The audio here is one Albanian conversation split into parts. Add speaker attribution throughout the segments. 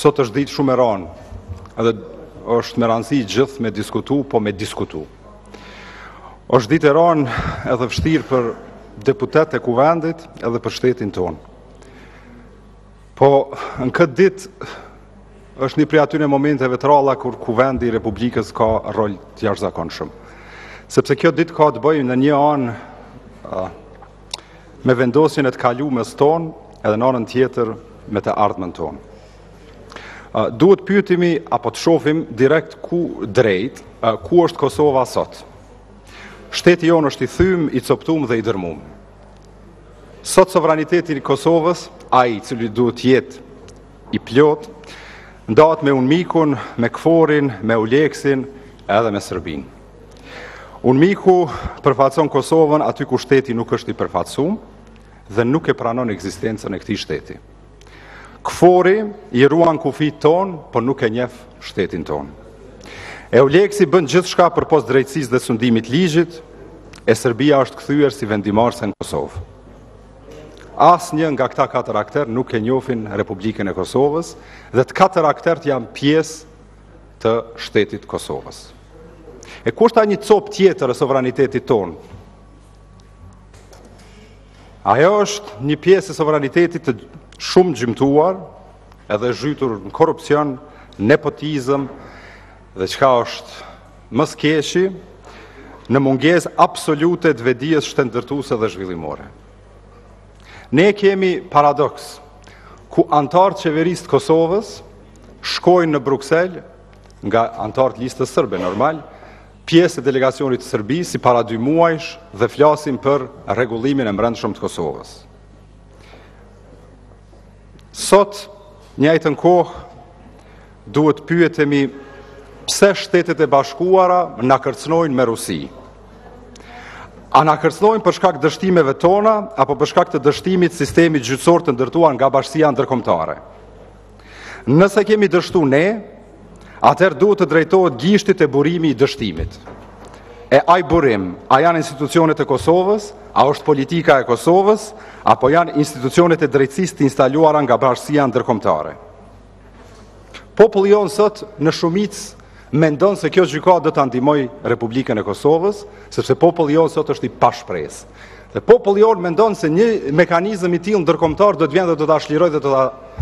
Speaker 1: Sot është ditë shumë e ranë, edhe është me rëndësi gjithë me diskutu, po me diskutu. Është ditë e ranë edhe vështirë për deputet e kuvendit edhe për shtetin tonë. Po në këtë ditë është një prej atyre momenteve të ralla kur kuvendi i Republikës ka rol të jashtëzakonshëm. Sepse kjo ditë ka të bëjë në një anë me vendosjen e të kalumes tonë edhe në anën tjetër me të ardhmen tonë. Duhet pyetimi apo të shohim direkt ku është Kosova sot. Shteti jonë është i thym, i coptum dhe i dërmum. Sot sovraniteti i Kosovës, ai i cili duhet jetë i plot, ndahet me UNMIK-un, me KFOR-in, me ULEX-in edhe me Serbinë. UNMIK-u përfaqëson Kosovën aty ku shteti nuk është i përfaqësuar dhe nuk e pranon ekzistencën e këtij shteti. KFOR-i i ruan kufit ton, por nuk e njeh shtetin ton. EULEX-i bën gjithçka përpos drejtësisë dhe sundimit ligjit, e Serbia është kthyer si vendimarrëse në Kosovë. Asnjë nga këta katër akter nuk e njohin Republikën e Kosovës dhe të katër aktert janë pjesë të shtetit Kosovës. E ku është një copë tjetër e sovranitetit ton? Ajo është një pjesë e sovranitetit të shumë gjymtuar, edhe zhytur në korupcion, nepotizëm dhe çka është më së keqi, në mungesë absolute të vedijes shtetërtuese dhe zhvillimore. Ne kemi paradoks, ku antarët qeverisë të Kosovës shkojnë në Bruksel, nga antarët listës sërbe, normal, pjesë e delegacionit të Serbisë si para 2 muajsh dhe flasin për rregullimin e brendshëm të Kosovës. Sot, njëjtën kohë, duhet pyetemi pse Shtetet e Bashkuara na kërcënojnë me Rusi. A na kërcënojnë për shkak dështimeve tona apo për shkak të dështimit sistemit gjyqësor të ndërtuar nga Bashkia Ndërkombëtare? Nëse kemi dështu ne, atëherë duhet të drejtohet gishtit e burimi i dështimit. E ai burim, a janë institucionet e Kosovës, a është politika e Kosovës, apo janë institucionet e drejtësisë të instaluara nga Bashkia Ndërkombëtare? Populli jonë sot në shumicë mendon se kjo gjykatë do ta ndihmojë Republikën e Kosovës, sepse populli jonë sot është i pashpresë. Dhe populli jonë mendon se një mekanizëm i tillë ndërkombëtar do të vjen dhe do ta shlirojë dhe do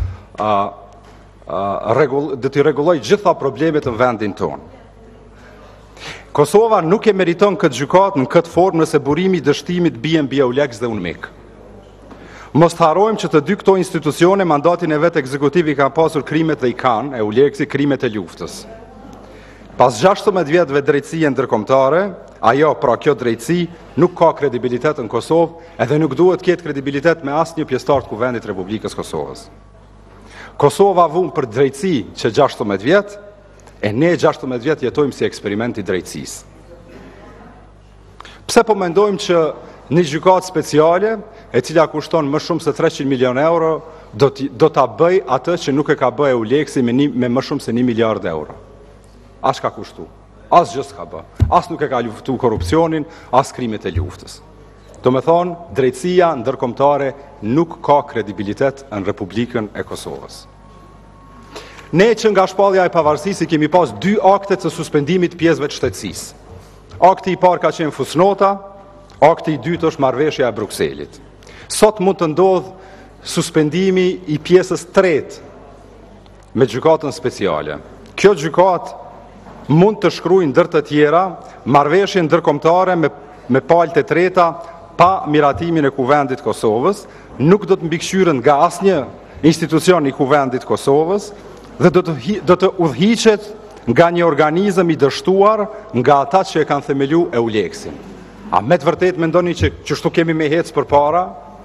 Speaker 1: të rregullojë gjitha problemet në vendin tonë. Kosova nuk e meriton këtë gjykatë në këtë formë nëse burimi i dështimit bie mbi EULEX dhe UNMIK. Mos të harrojmë që të dy këto institucione mandatin e vetë ekzekutiv i kanë pasur krimet dhe i kanë, EULEX-i krimet e luftës. Pas 16 vjetëve drejtësie ndërkombëtare, ajo, pra kjo drejtësi, nuk ka kredibilitet në Kosovë edhe nuk duhet ketë kredibilitet me asnjë pjesëtar të kuvendit Republikës Kosovës. Kosova vun për drejtësi që 16 vjetë, e ne 16 vjetë jetojmë si eksperiment i drejtësisë. Pse po mendojmë që një gjykatë speciale, e cila kushton më shumë se 300 milion euro, do ta bëj atë që nuk e ka bëj EULEX-i me më shumë se 1 miliard euro. As ka kushtu, as gjë s'ka bë, as nuk e ka luftu korupcionin, as krimet e luftës. Do me thonë, drejtësia ndërkombëtare nuk ka kredibilitet në Republikën e Kosovës. Ne që nga shpallja e pavarësisë kemi pas 2 akte të suspendimit pjesëve të shtetësisë. Akti i parë ka qenë fusnota, akti i dytë është marrëveshja e Brukselit. Sot mund të ndodh suspendimi i pjesës 3 me gjykatën speciale. Kjo gjykatë mund të shkruajë ndër të tjera marrëveshje ndërkombëtare me palët e treta pa miratimin e kuvendit Kosovës, nuk do të mbikëqyren nga asnjë institucion i kuvendit Kosovës dhe do të udhhiqet nga një organizëm i dështuar nga ata që e kanë themelu EULEX-in. A me të vërtet mendoni që çështu kemi me hec përpara?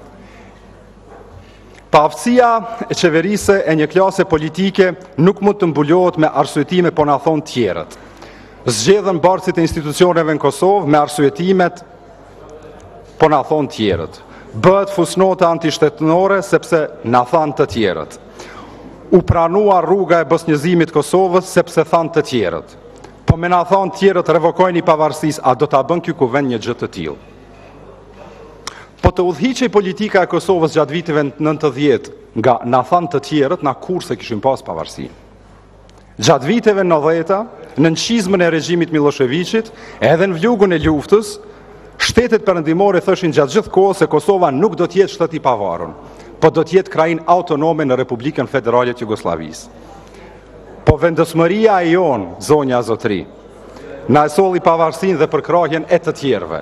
Speaker 1: Paaftësia e qeverisë e një klase politike nuk mund të mbulohet me arsyetime po na thon tjerët. Zgjedhën bartësit e institucioneve në Kosovë me arsyetimet po na thon tjerët. Bëhet fusnota antishtetënore sepse na than të tjerët. U pranua rruga e bosnjëzimit Kosovës sepse than të tjerët. Po me na than tjerët revokojnë i pavarësisë, a do ta bën ky kuvend një gjë të tillë? Po të udhëhiqej politika e Kosovës gjatë viteve 90 nga na thanë të tjerët, na kur se kishim pas pavarësi. Gjatë viteve 90-ta, në nqizmën e regjimit Miloševićit, edhe në vlugun e luftës, shtetet perëndimore thëshin gjatë gjithë kohës se Kosova nuk do të jetë shtet i pavarur, po do të jetë krajinë autonome në Republikën Federale të Jugosllavisë. Po vendosmëria e jonë, zonja zotëri, na e solli pavarësinë dhe përkrahjen e të tjerëve.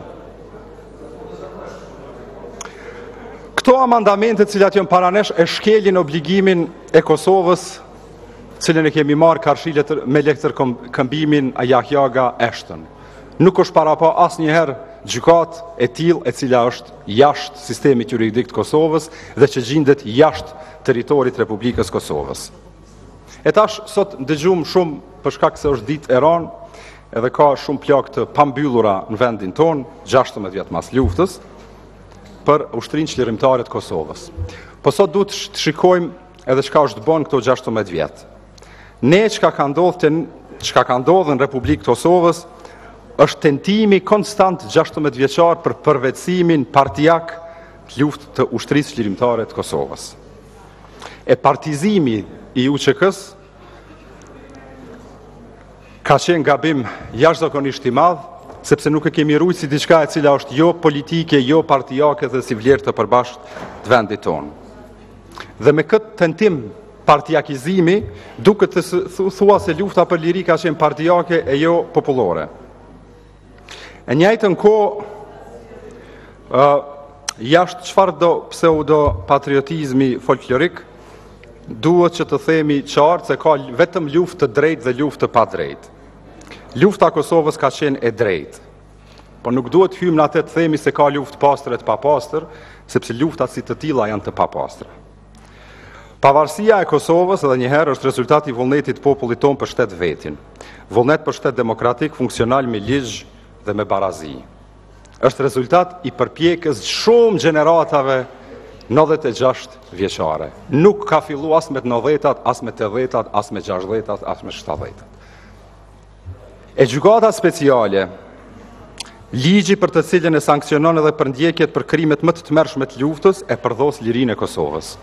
Speaker 1: Këto amandamente cilat janë paranesh e shkelin obligimin e Kosovës, cilën e kemi marrë karshile me lektër këmbimin a Yahyaga Ashton. Nuk është para pa asnjëherë gjykat e tillë e cila është jashtë sistemit juridik të Kosovës dhe që gjendet jashtë territorit Republikës Kosovës. E tash sot dëgjum shumë për shkak se është ditë e ranë, edhe ka shumë plagë të pambyllura në vendin tonë, 16 vjet mas luftës, për ushtrinë çlirimtare të Kosovës. Po sot duhet të shikojmë edhe çka është bën këto 16 vjet. Ne çka ka ndodhur në Republikën Kosovës është tentimi konstant 16 vjeçar për përvetësimin partijak të luftë të ushtrisë çlirimtare të Kosovës. E partizimi i UÇK-s ka qenë gabim jashtëzakonisht i madh, sepse nuk e kemi rujtë si diçka e cila është jo politike, jo partijake dhe si vlerë të përbashkët të vendit tonë. Dhe me këtë tentim partijakizimi, duket të thua se lufta për liri ka qenë partijake e jo popullore. E njëjtën kohë, jashtë çfarëdo pseudo patriotizmi folklorik, duhet që të themi qartë se ka vetëm luftë të drejtë dhe luftë të pa drejtë. Lufta e Kosovës ka qenë e drejtë, po nuk duhet hymë në atë të themi se ka luftë pastër e të papastër, sepse luftat si të tilla janë të papastra. Pavarësia e Kosovës edhe njëherë është rezultati i vullnetit të popullit tonë për shtet vetin. Vullnet për shtet demokratik, funksional me ligj dhe me barazi. Është rezultat i përpjekjes shumë gjeneratave 96 vjeçare. Nuk ka filluar as me 90-tat, as me 80-tat, as me 60-tat, as me 70-tat. E gjykata speciale, ligji për të cilën e sankcionon edhe përndjekjet për krimet më të tmerrshme të luftës e përdhos lirinë e Kosovës.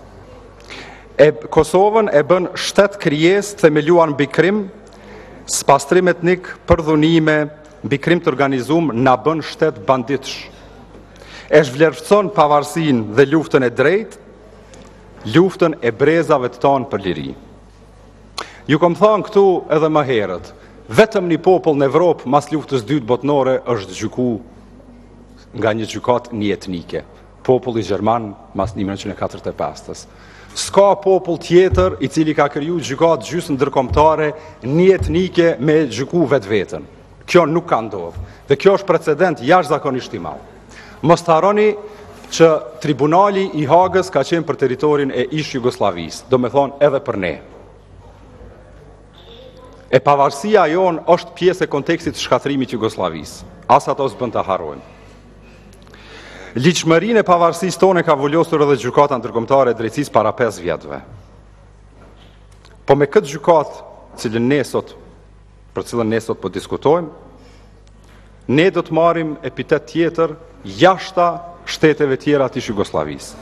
Speaker 1: Kosovën e bën shtet krijesë themeluar mbi krim, spastrim etnik, përdhunime, mbi krim të organizuar na bën shtet banditësh. E zhvlerëson pavarësinë dhe luftën e drejtë, luftën e brezave të tonë për liri. Ju kom thënë këtu edhe më herët, vetëm një popull në Evropë mas luftës dytë botnore është gjyku nga një gjykat një etnike. Populli gjerman mas 1945-s. S'ka popull tjetër i cili ka kriju gjykat gjysmë ndërkombëtare një etnike me gjyku vetë vetën. Kjo nuk ka ndodhur. Dhe kjo është precedent jashtëzakonisht i madh. Mos të harroni që tribunali i Hagës ka qenë për territorin e ish Jugosllavisë, do me thonë edhe për ne. E pavarësia jonë është pjesë e kontekstit të shkatrimit Jugosllavisë. As ato s'bën ta harrojmë. Ligjshmërinë e pavarësisë tonë ka vullosur edhe gjykata ndërkombëtare e drejtësisë para 5 vjetëve. Po me këtë gjykatë, për cilën ne sot po diskutojmë, ne do të marrim epitet tjetër jashta shteteve tjera të Jugosllavisë.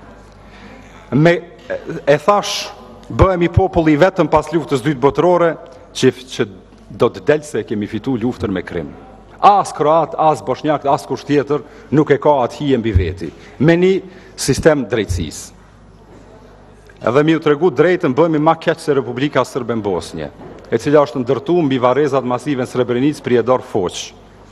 Speaker 1: E thash, bëhemi populli vetëm pas luftës dytë botërore, që do të delë se kemi fitu luftën me krim. As kroat, as bosnjak, as kusht tjetër nuk e ka atë hije mbi veti, me një sistem drejtësisë. Edhe mi u tregu drejtën bëhemi ma keq se Republika Sërbe në Bosnje, e cila është ndërtu mbi varrezat masive në Srebrenicë, Prijedor, Foç.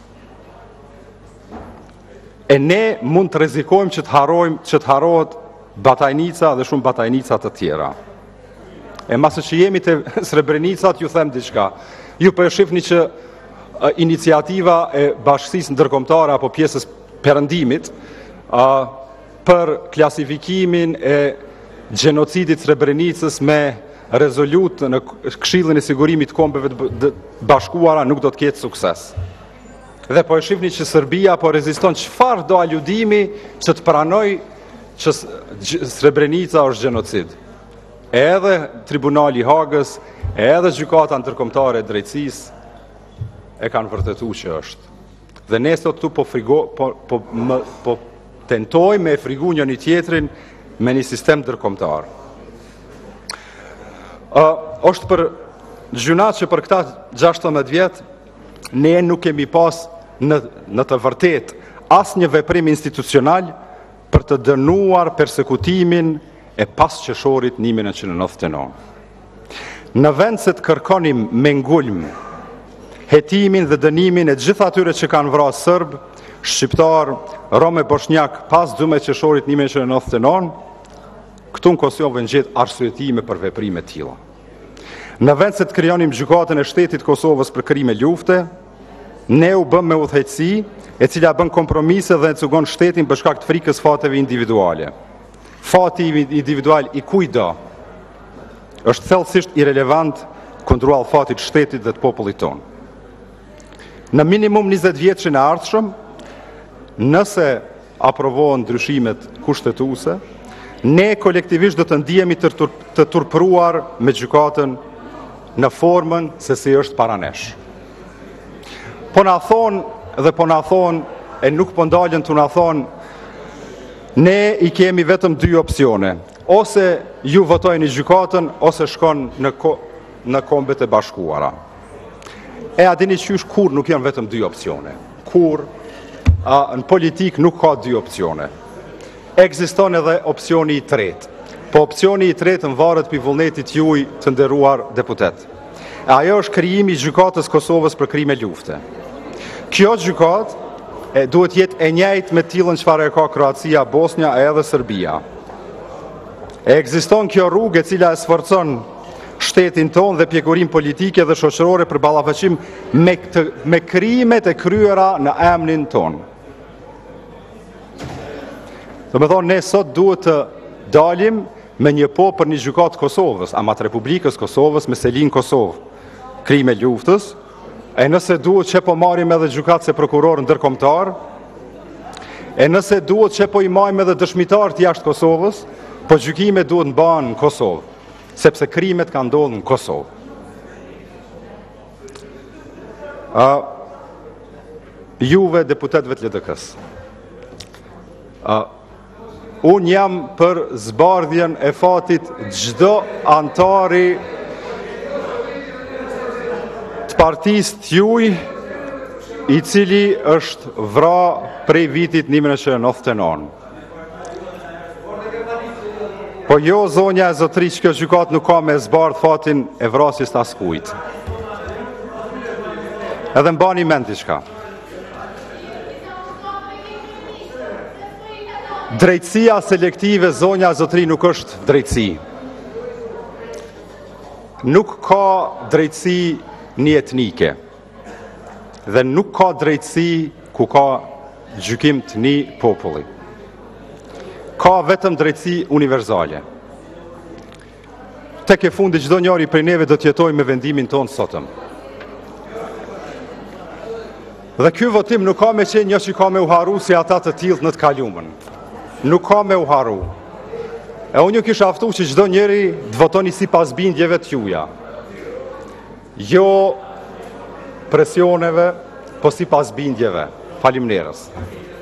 Speaker 1: E ne mund të rrezikojmë që të harrohet Batajnica dhe shumë Batajnica të tjera. E masë që jemi të Srebrenicat, ju them diçka. Ju për shifni që iniciativa e bashkësisë ndërkombëtare apo pjesës perëndimit për klasifikimin e gjenocidit Srebrenicës me rezolut në Këshillin e Sigurimit të Kombeve të Bashkuara nuk do të ketë sukses. Dhe po e shifni që Serbia po reziston çfarë do aludimi që të pranoj që Srebrenica është gjenocid. Edhe Tribunali i Hagës, edhe gjykata ndërkombëtare e drejtësisë e kanë vërtetuar që është. Dhe ne sot këtu po tentojmë me frigu njëri tjetrin me një sistem ndërkombëtar. Është për gjunat që për këta 16 vjet ne nuk kemi pas në të vërtet asnjë veprim institucional për të dënuar persekutimin e pasqeshorit 1999. Në vend se të kërkonim me ngulm hetimin dhe dënimin e gjithë atyre që kanë vrarë serb, shqiptar, rom e bosnjak pas 12 qershorit 1999, këtu në Kosovë ngjet arsyetime për veprime të tilla. Në vend se të krijonim gjykatën e shtetit Kosovës për krime lufte, ne u bëm me udhëheqësi e cila bën kompromise dhe cugon shtetin për shkak të frikës fateve individuale. Fati individual i kujdo është thellësisht irelevant kundruall fatit shtetit dhe të popullit tonë. Në minimum 20 vjetëshin e ardhshëm, nëse aprovohen ndryshimet kushtetuese, ne kolektivisht do të ndihemi të turpëruar me gjykatën në formën se si është para nesh. Po na thonë dhe po na thonë e nuk po ndalen të na thonë, ne i kemi vetëm 2 opsione. Ose ju votojni gjykatën, ose shkon në Kombet e Bashkuara. E a dini qysh kur nuk janë vetëm 2 opsione. Kur në politik nuk ka 2 opsione. Ekziston edhe opsioni i tretë. Po opsioni i tretë në varet për vullnetit juaj të nderuar deputet. Ajo është krijimi i gjykatës Kosovës për krime lufte. Kjo gjykatë duhet jetë e njëjtë me tillën çfarë ka Kroacia, Bosnia e edhe Serbia. Ekziston kjo rrugë e cila e sforcon shtetin tonë dhe pjekurim politike dhe shoqërore për ballafaqim me krimet e kryera në emrin tonë. Do me thonë, ne sot duhet të dalim me një po për një gjykatë Kosovës, amat Republikës Kosovës me selin Kosovë, krime luftës, e nëse duhet që po marim edhe gjykatë se prokuror ndërkombëtar, e nëse duhet që po i majmë edhe dëshmitar të jashtë Kosovës, po gjykime duhet në banë në Kosovë, sepse krimet kanë ndodhur në Kosovë. Juve deputetëve të LDK-s. Unë jam për zbardhjen e fatit çdo antari të partisë t'juaj i cili është vrarë prej vitit 1999. Po jo, zonja e zotëri, që kjo gjykatë nuk ka me zbardh fatin e vrasjes të askujt. Edhe mbani mend diçka. Drejtësia selektive, zonja e zotëri, nuk është drejtësi. Nuk ka drejtësi një etnike. Dhe nuk ka drejtësi ku ka gjykim të një populli. Ka vetëm drejtësi universale. Tek e fundi çdo njeri prej neve do të jetojë me vendimin tonë sotëm. Dhe ky votim nuk ka me qenë një që ka me u haru si ata të tillë në të kaluamën. Nuk ka me u haru. E unë ju kisha aftu që çdo njeri të votoni sipas bindjeve t'juaja. Jo presioneve, po sipas bindjeve. Faleminderit.